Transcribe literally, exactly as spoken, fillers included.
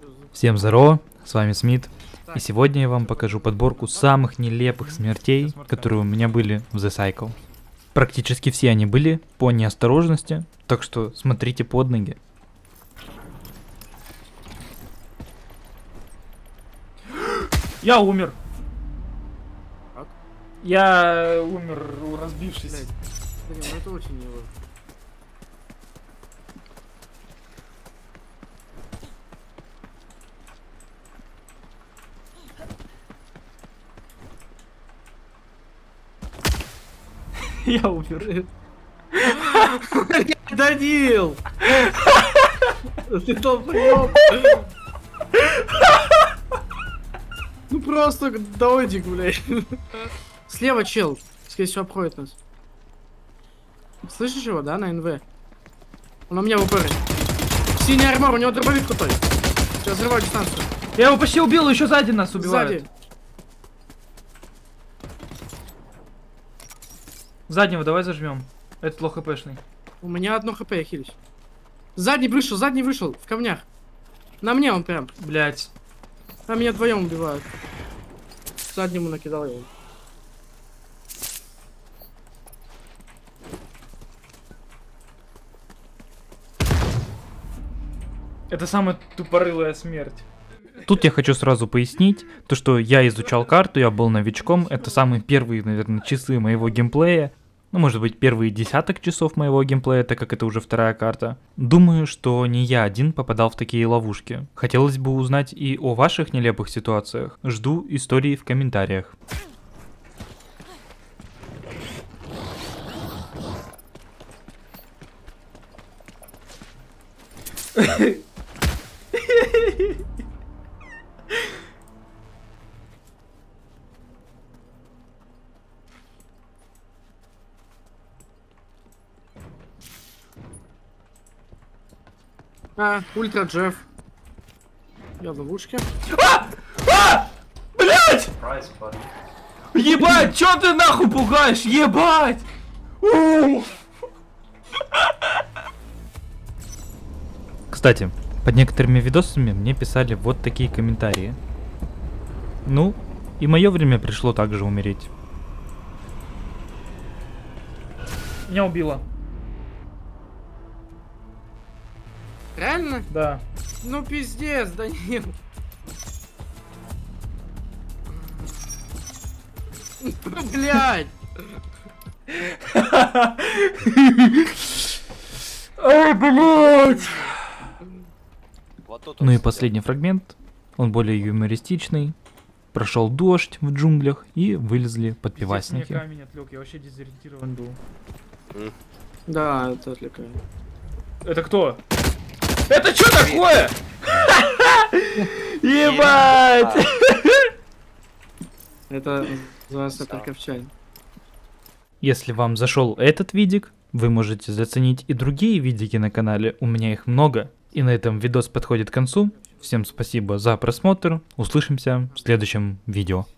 Всем здорово, с вами Смит, и сегодня я вам покажу подборку самых нелепых смертей, которые у меня были в The Cycle. Практически все они были по неосторожности, так что смотрите под ноги. Я умер. Как? Я умер, разбившись. Блин, ну это очень мило. Я умер. Данил! Ты долбоёб! Ну просто додик, блядь. Слева чел. Скорее всего, обходит нас. Слышишь его, да, на эн вэ? Он у меня в упоре. Синий армор, у него дробовик крутой. Сейчас взрываю дистанцию. Я его почти убил, еще сзади нас убивают. Сзади. Заднего давай зажмем. Этот лох хпшный. У меня одно хп, я хилюсь. Задний вышел, задний вышел, в камнях. На мне он прям. Блять. А меня вдвоем убивают. Заднему накидал его. Это самая тупорылая смерть. Тут я хочу сразу пояснить, то что я изучал карту, я был новичком, это самые первые, наверное, часы моего геймплея. Ну, может быть, первые десяток часов моего геймплея, так как это уже вторая карта. Думаю, что не я один попадал в такие ловушки. Хотелось бы узнать и о ваших нелепых ситуациях. Жду истории в комментариях. А, ультра Джефф. Я в ловушке. А! А! Блять! Ебать, чё ты нахуй пугаешь? Ебать! Кстати, под некоторыми видосами мне писали вот такие комментарии. Ну, и мое время пришло также умереть. Меня убило. Реально? Да. Ну пиздец, Данил. Блять. Ай, блять! Ну и последний фрагмент, он более юмористичный. Прошел дождь в джунглях и вылезли подпивасники. Мне камень отвлек, я вообще дезориентирован был. Да, это отвлекает. Это кто? Это что такое? Ебать! Это называется Тарковчань. Если вам зашел этот видик, вы можете заценить и другие видики на канале, у меня их много. И на этом видос подходит к концу. Всем спасибо за просмотр, услышимся в следующем видео.